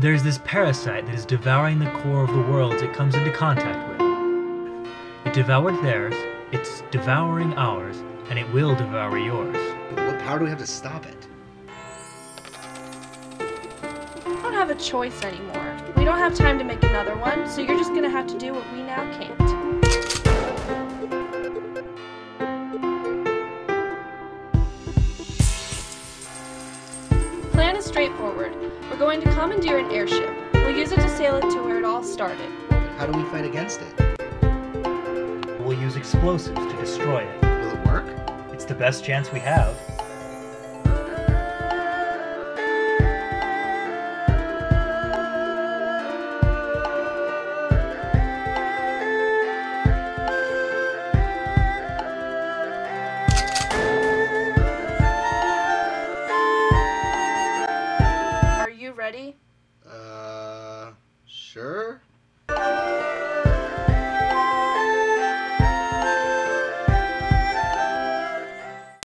There's this parasite that is devouring the core of the worlds it comes into contact with. It devoured theirs, it's devouring ours, and it will devour yours. What power do we have to stop it? We don't have a choice anymore. We don't have time to make another one, so you're just gonna have to do what we now can't. The plan is straightforward. We're going to commandeer an airship. We'll use it to sail it to where it all started. How do we fight against it? We'll use explosives to destroy it. Will it work? It's the best chance we have. Are you ready? Sure.